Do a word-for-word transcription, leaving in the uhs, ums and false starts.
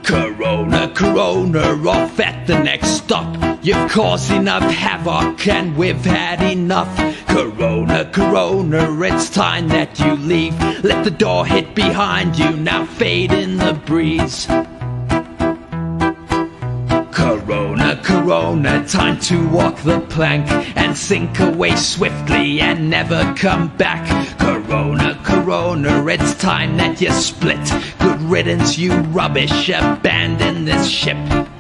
Corona, Corona, off at the next stop. You've caused enough havoc and we've had enough. Corona, Corona, it's time that you leave. Let the door hit behind you, now fade in the breeze. Corona, Corona, time to walk the plank and sink away swiftly and never come back. Corona, Corona, it's time that you split. Good riddance, you rubbish, abandon this ship.